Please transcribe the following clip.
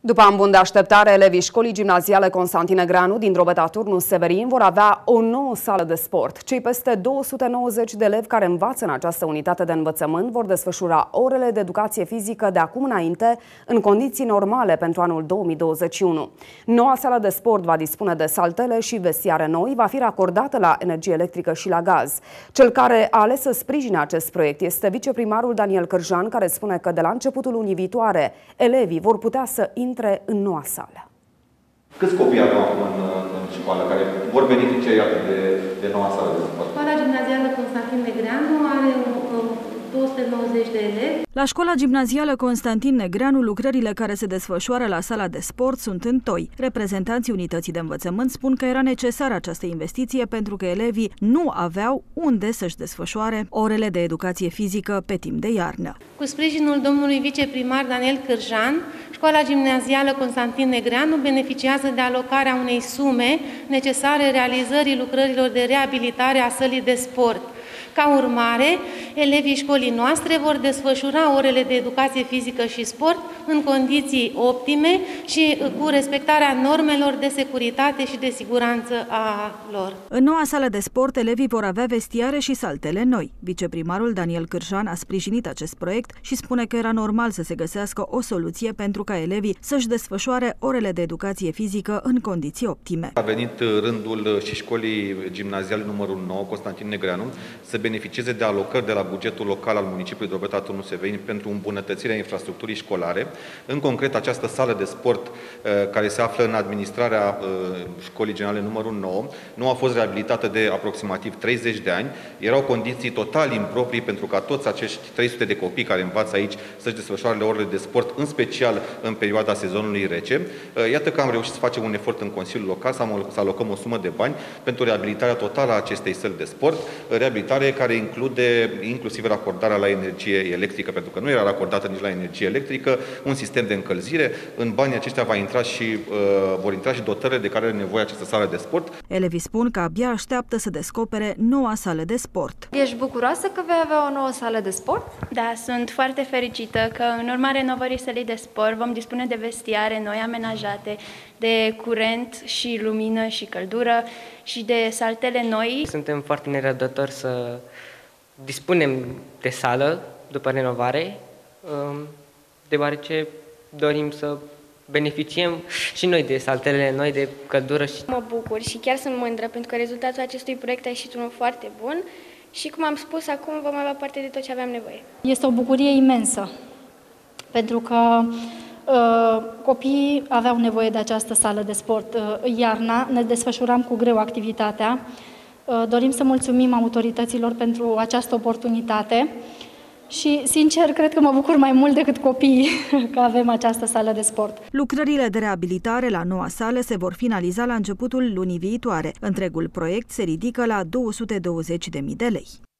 După ani buni de așteptare, elevii școlii gimnaziale Constantin Negreanu din Drobeta Turnu Severin vor avea o nouă sală de sport. Cei peste 290 de elevi care învață în această unitate de învățământ vor desfășura orele de educație fizică de acum înainte în condiții normale pentru anul 2021. Noua sală de sport va dispune de saltele și vestiare noi, va fi racordată la energie electrică și la gaz. Cel care a ales să sprijine acest proiect este viceprimarul Daniel Cârjan, care spune că de la începutul lunii viitoare elevii vor putea să intre în noua sală. Câți copii avem acum în școală care vor beneficia de noua sală de sport? Școala gimnazială Constantin Negreanu are 290 de elevi. La școala gimnazială Constantin Negreanu, lucrările care se desfășoară la sala de sport sunt întoi. Reprezentanții unității de învățământ spun că era necesară această investiție pentru că elevii nu aveau unde să-și desfășoare orele de educație fizică pe timp de iarnă. Cu sprijinul domnului viceprimar Daniel Cârjan, școala gimnazială Constantin Negreanu beneficiază de alocarea unei sume necesare realizării lucrărilor de reabilitare a sălii de sport. Ca urmare, elevii școlii noastre vor desfășura orele de educație fizică și sport în condiții optime și cu respectarea normelor de securitate și de siguranță a lor. În noua sală de sport, elevii vor avea vestiare și saltele noi. Viceprimarul Daniel Cârjan a sprijinit acest proiect și spune că era normal să se găsească o soluție pentru ca elevii să-și desfășoare orele de educație fizică în condiții optime. A venit rândul și școlii gimnaziale numărul 9, Constantin Negreanu, să beneficieze de alocări de la bugetul local al municipiului Drobeta Turnu Severin pentru îmbunătățirea infrastructurii școlare. În concret, această sală de sport care se află în administrarea școlii generale numărul 9 nu a fost reabilitată de aproximativ 30 de ani. Erau condiții total improprii pentru ca toți acești 300 de copii care învață aici să-și desfășoare orele de sport, în special în perioada sezonului rece. Iată că am reușit să facem un efort în Consiliul Local, să alocăm o sumă de bani pentru reabilitarea totală a acestei săli de sport, reabilitare care include inclusiv racordarea la energie electrică, pentru că nu era racordată nici la energie electrică, un sistem de încălzire. În banii aceștia vor intra și dotările de care are nevoie această sală de sport. Elevii spun că abia așteaptă să descopere noua sală de sport. Ești bucuroasă că vei avea o nouă sală de sport? Da, sunt foarte fericită că în urma renovării sălii de sport vom dispune de vestiare noi amenajate, de curent și lumină și căldură și de saltele noi. Suntem foarte nerăbdători să dispunem de sală după renovare, deoarece dorim să beneficiem și noi de saltele noi, de căldură. Mă bucur și chiar sunt mândră pentru că rezultatul acestui proiect a ieșit unul foarte bun și, cum am spus, acum vom avea parte de tot ce aveam nevoie. Este o bucurie imensă, pentru că copiii aveau nevoie de această sală de sport. Iarna ne desfășuram cu greu activitatea. Dorim să mulțumim autorităților pentru această oportunitate și, sincer, cred că mă bucur mai mult decât copiii că avem această sală de sport. Lucrările de reabilitare la noua sală se vor finaliza la începutul lunii viitoare. Întregul proiect se ridică la 220.000 de lei.